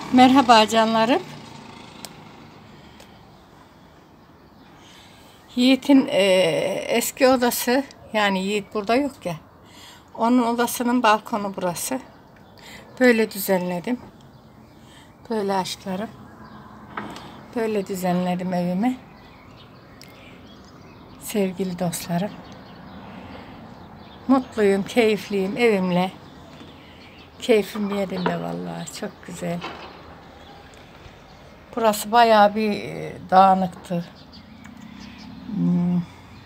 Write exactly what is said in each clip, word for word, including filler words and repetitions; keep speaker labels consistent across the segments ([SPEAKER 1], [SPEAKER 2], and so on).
[SPEAKER 1] Merhaba canlarım. Yiğit'in e, eski odası, yani Yiğit burada yok ya. Onun odasının balkonu burası. Böyle düzenledim. Böyle aşklarım. Böyle düzenledim evimi. Sevgili dostlarım. Mutluyum, keyifliyim evimle. Keyfim yerinde vallahi. Çok güzel. Burası bayağı bir dağınıktı. Hmm.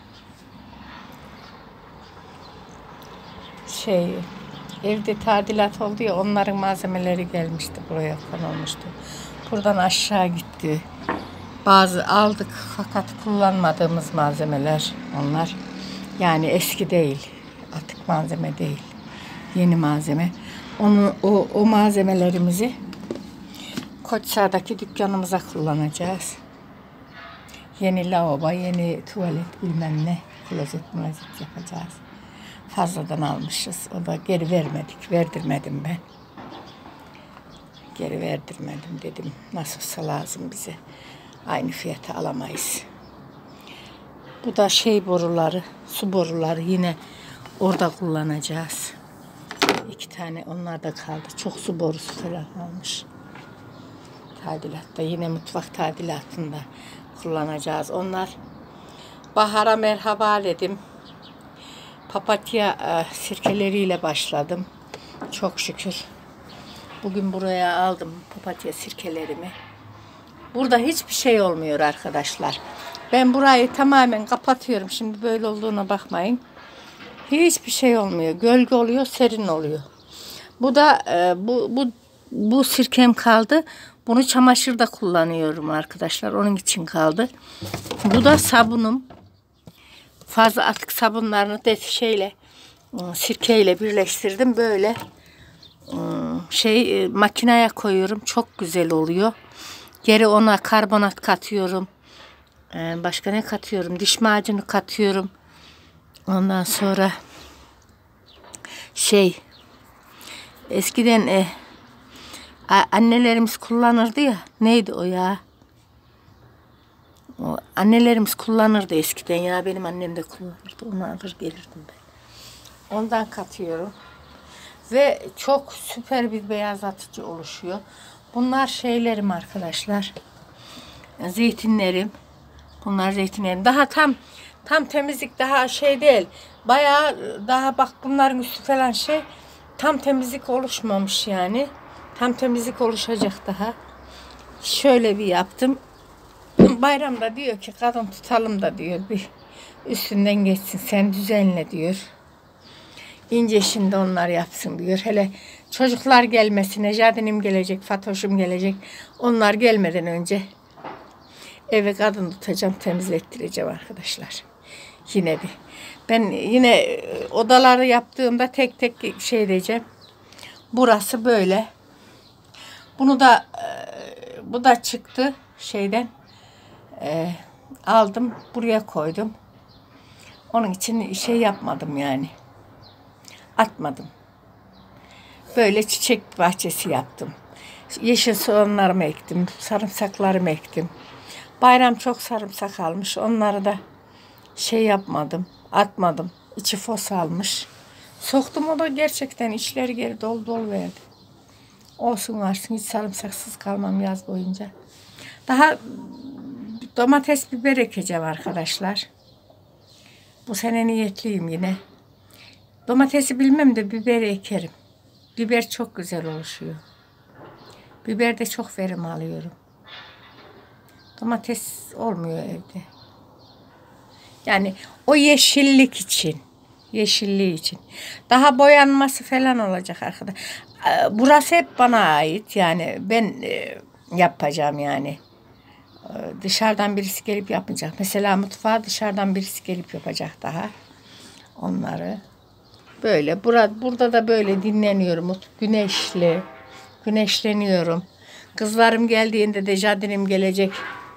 [SPEAKER 1] Şey, evde tadilat oldu ya, onların malzemeleri gelmişti, buraya konulmuştu. Buradan aşağı gitti. Bazı aldık fakat kullanmadığımız malzemeler onlar. Yani eski değil, atık malzeme değil, yeni malzeme. Onu o, o malzemelerimizi Koçsar'daki dükkanımıza kullanacağız. Yeni lavabo, yeni tuvalet, bilmem ne, klozet mülazet yapacağız. Fazladan almışız. O da geri vermedik. Verdirmedim ben. Geri verdirmedim dedim. Nasılsa lazım bize. Aynı fiyata alamayız. Bu da şey boruları, su boruları yine orada kullanacağız. İki tane onlar da kaldı. Çok su borusu falan almış. Tadilatta, yine mutfak tadilatında kullanacağız. Onlar bahara merhaba dedim. Papatya e, sirkeleriyle başladım. Çok şükür. Bugün buraya aldım papatya sirkelerimi. Burada hiçbir şey olmuyor arkadaşlar. Ben burayı tamamen kapatıyorum. Şimdi böyle olduğuna bakmayın. Hiçbir şey olmuyor. Gölge oluyor, serin oluyor. Bu da e, bu bu bu sirkem kaldı. Bunu çamaşırda kullanıyorum arkadaşlar. Onun için kaldı. Bu da sabunum. Fazla atık sabunlarını da şeyle, sirkeyle birleştirdim. Böyle şey makineye koyuyorum. Çok güzel oluyor. Geri ona karbonat katıyorum. Başka ne katıyorum? Diş macunu katıyorum. Ondan sonra şey eskiden e, annelerimiz kullanırdı ya. Neydi o ya? O annelerimiz kullanırdı eskiden ya. Benim annem de kullanırdı. Onu alır gelirdim ben. Ondan katıyorum. Ve çok süper bir beyazlatıcı oluşuyor. Bunlar şeylerim arkadaşlar. Zeytinlerim. Bunlar zeytinlerim. Daha tam tam temizlik, daha şey değil. Bayağı daha bak, bunların üstü falan şey tam temizlik oluşmamış yani. Tam temizlik oluşacak daha. Şöyle bir yaptım. Bayramda diyor ki kadın tutalım da diyor, bir üstünden geçsin, sen düzenle diyor. İnce şimdi onlar yapsın diyor. Hele çocuklar gelmesine, Jadinim gelecek, Fatoş'um gelecek. Onlar gelmeden önce eve kadın tutacağım, temizlettireceğim arkadaşlar. Yine bir. Ben yine odaları yaptığımda tek tek şey diyeceğim. Burası böyle. Bunu da bu da çıktı şeyden. E, aldım, buraya koydum. Onun için şey yapmadım yani. Atmadım. Böyle çiçek bahçesi yaptım. Yeşil soğanlarımı ektim. Sarımsaklarımı ektim. Bayram çok sarımsak almış. Onları da şey yapmadım. Atmadım. İçi fos almış. Soktum, o da gerçekten içleri geri dolu dolu verdi. Olsun varsın, hiç sarımsaksız kalmam yaz boyunca. Daha domates, biber ekeceğim arkadaşlar. Bu sene niyetliyim yine. Domatesi bilmem de biberi ekerim. Biber çok güzel oluşuyor. Biber de çok verim alıyorum. Domates olmuyor evde. Yani o yeşillik için. Yeşilliği için. Daha boyanması falan olacak arkadaşlar. Burası hep bana ait. Yani ben yapacağım yani. Dışarıdan birisi gelip yapmayacak. Mesela mutfağı dışarıdan birisi gelip yapacak daha. Onları. Böyle. Burada, burada da böyle dinleniyorum. Güneşli. Güneşleniyorum. Kızlarım geldiğinde de Jadinim gelecek.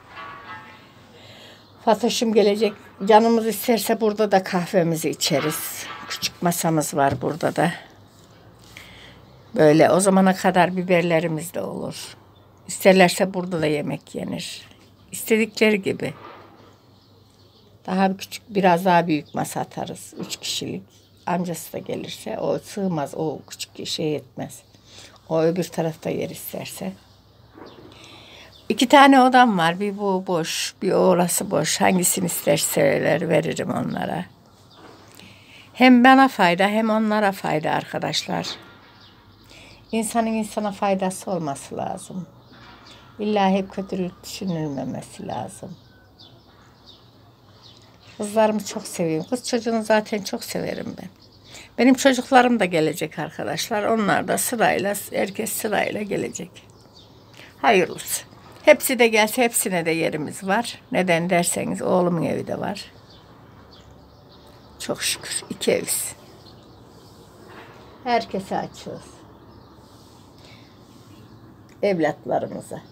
[SPEAKER 1] Fatoş'um gelecek. Canımız isterse burada da kahvemizi içeriz. Küçük masamız var burada da. Böyle o zamana kadar biberlerimiz de olur. İsterlerse burada da yemek yenir. İstedikleri gibi. Daha küçük, biraz daha büyük masa atarız. Üç kişilik. Amcası da gelirse o sığmaz. O küçük şey etmez. O öbür tarafta yer isterse. İki tane odam var. Bir bu boş, bir orası boş. Hangisini isterseler veririm onlara. Hem bana fayda hem onlara fayda arkadaşlar. İnsanın insana faydası olması lazım. İlla hep kötülük düşünülmemesi lazım. Kızlarımı çok seviyorum. Kız çocuğunu zaten çok severim ben. Benim çocuklarım da gelecek arkadaşlar. Onlar da sırayla, herkes sırayla gelecek. Hayırlısı. Hepsi de gelse hepsine de yerimiz var. Neden derseniz oğlumun evi de var. Çok şükür. İki eviz. Herkese açıyoruz. Evlatlarımıza.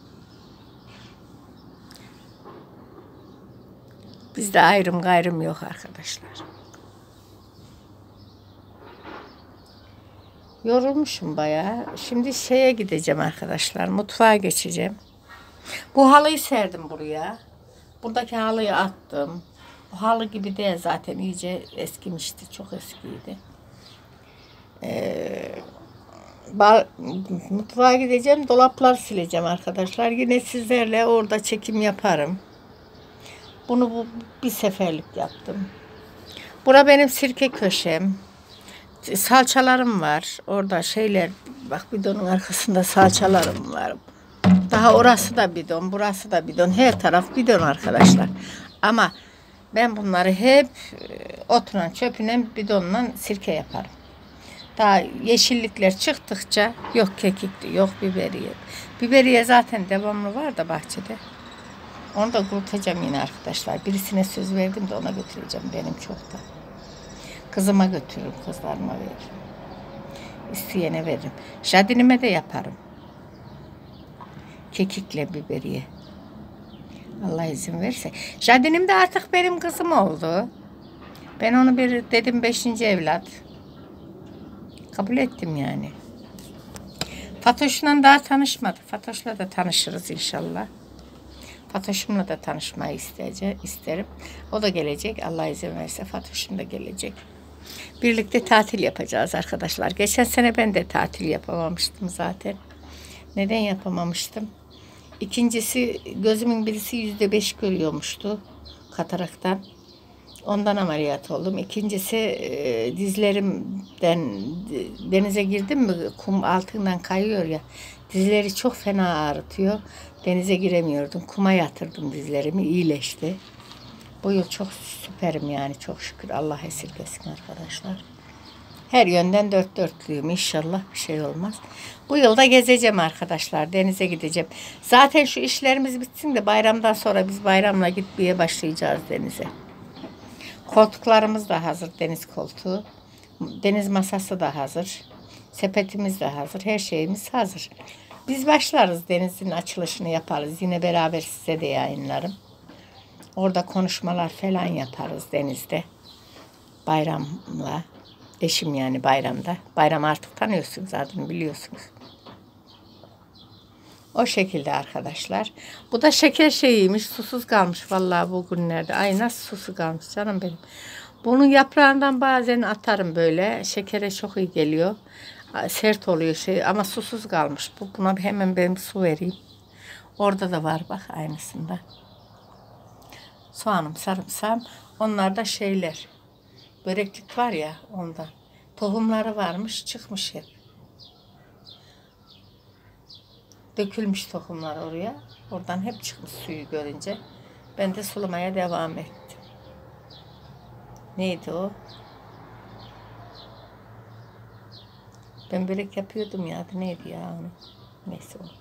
[SPEAKER 1] Bizde ayrım gayrım yok arkadaşlar. Yorulmuşum bayağı. Şimdi şeye gideceğim arkadaşlar. Mutfağa geçeceğim. Bu halıyı serdim buraya. Buradaki halıyı attım. Bu halı gibi değil zaten. İyice eskimişti. Çok eskiydi. Ee, mutfağa gideceğim. Dolaplar sileceğim arkadaşlar. Yine sizlerle orada çekim yaparım. Bunu bu bir seferlik yaptım. Bura benim sirke köşem. Salçalarım var. Orada şeyler, bak bidonun arkasında salçalarım var. Daha orası da bidon, burası da bidon. Her taraf bidon arkadaşlar. Ama ben bunları hep oturan çöpüne bidonla sirke yaparım. Daha yeşillikler çıktıkça yok kekikli, yok biberiye. Biberiye zaten devamlı var da bahçede. Onu da kurutacağım yine arkadaşlar. Birisine söz verdim de ona götüreceğim. Benim çok da. Kızıma götürürüm, kızlarıma veririm. İsteyene veririm. Jardinime de yaparım. Kekikle biberiye. Allah izin verirse. Jardinim de artık benim kızım oldu. Ben onu bir dedim beşinci evlat. Kabul ettim yani. Fatoş'la daha tanışmadık. Fatoş'la da tanışırız inşallah. Fatoş'umla da tanışmayı isteyeceğim, isterim. O da gelecek. Allah izin verirse Fatoş'um da gelecek. Birlikte tatil yapacağız arkadaşlar. Geçen sene ben de tatil yapamamıştım zaten. Neden yapamamıştım? İkincisi gözümün birisi yüzde beş görüyormuştu kataraktan. Ondan ameliyat oldum. İkincisi e, dizlerimden denize girdim mi kum altından kayıyor ya. Dizleri çok fena ağrıtıyor. Denize giremiyordum. Kuma yatırdım dizlerimi. İyileşti. Bu yıl çok süperim yani. Çok şükür. Allah esirgesin arkadaşlar. Her yönden dört dörtlüyüm. İnşallah bir şey olmaz. Bu yılda gezeceğim arkadaşlar. Denize gideceğim. Zaten şu işlerimiz bitsin de bayramdan sonra biz bayramla gitmeye başlayacağız denize. Koltuklarımız da hazır. Deniz koltuğu. Deniz masası da hazır. Sepetimiz de hazır. Her şeyimiz hazır. Biz başlarız. Denizin açılışını yaparız. Yine beraber size de yayınlarım. Orada konuşmalar falan yaparız denizde. Bayramla. Eşim yani bayramda. Bayram artık tanıyorsunuz zaten biliyorsunuz. O şekilde arkadaşlar. Bu da şeker şeyiymiş. Susuz kalmış vallahi bu günlerde. Ay nasıl susuz kalmış canım benim. Bunun yaprağından bazen atarım böyle. Şekere çok iyi geliyor. Sert oluyor şey ama susuz kalmış. Bu buna hemen ben bir su vereyim. Orada da var bak aynısında. Soğanım, sarımsağım. Onlar da şeyler. Böreklik var ya ondan. Tohumları varmış çıkmış hep. Dökülmüş tohumlar oraya. Oradan hep çıkmış suyu görünce. Ben de sulamaya devam ettim. Neydi o? Ben börek yapıyordum ya. Adı neydi ya onu? Neyse oldu.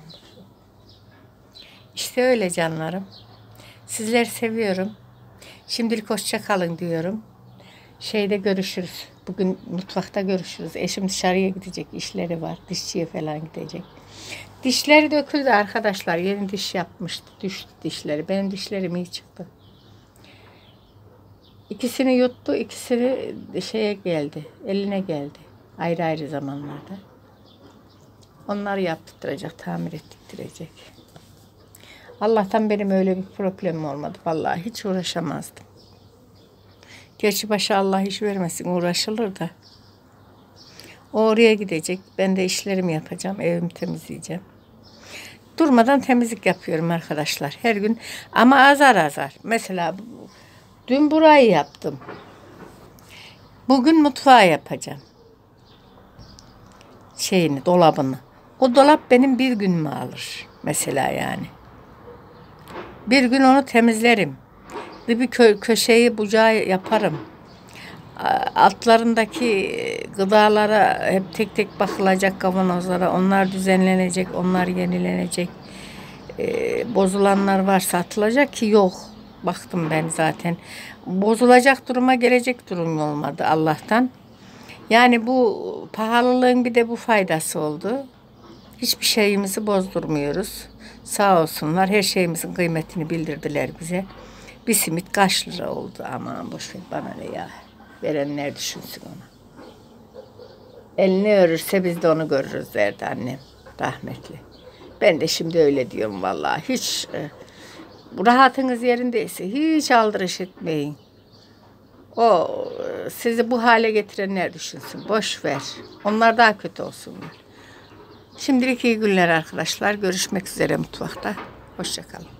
[SPEAKER 1] İşte öyle canlarım. Sizleri seviyorum. Şimdilik hoşça kalın diyorum. Şeyde görüşürüz. Bugün mutfakta görüşürüz. Eşim dışarıya gidecek. İşleri var. Dişçiye falan gidecek. Dişleri döküldü arkadaşlar. Yeni diş yapmıştı. Düştü dişleri. Benim dişlerim iyi çıktı. İkisini yuttu. İkisini şeye geldi. Eline geldi. Ayrı ayrı zamanlarda. Onları yaptıracak, tamir ettirecek. Allah'tan benim öyle bir problemim olmadı. Vallahi hiç uğraşamazdım. Gerçi başa Allah iş vermesin, uğraşılır da. O oraya gidecek. Ben de işlerimi yapacağım. Evimi temizleyeceğim. Durmadan temizlik yapıyorum arkadaşlar. Her gün ama azar azar. Mesela dün burayı yaptım. Bugün mutfağı yapacağım. Şeyini, dolabını. O dolap benim bir günümü alır. Mesela yani. Bir gün onu temizlerim. Bir kö köşeyi bucağı yaparım. Altlarındaki gıdalara hep tek tek bakılacak, kavanozlara. Onlar düzenlenecek, onlar yenilenecek. Ee, bozulanlar varsa atılacak ki yok. Baktım ben zaten. Bozulacak duruma gelecek durum olmadı Allah'tan. Yani bu pahalılığın bir de bu faydası oldu. Hiçbir şeyimizi bozdurmuyoruz. Sağ olsunlar, her şeyimizin kıymetini bildirdiler bize. Bir simit kaç lira oldu, aman boşver bana ne ya. Verenler düşünsün ona. Elini örürse biz de onu görürüz derdi annem rahmetli. Ben de şimdi öyle diyorum vallahi. Hiç e, rahatınız yerindeyse hiç aldırış etmeyin. O e, sizi bu hale getirenler düşünsün. Boş ver. Onlar daha kötü olsunlar. Şimdilik iyi günler arkadaşlar. Görüşmek üzere mutfakta. Hoşça kalın.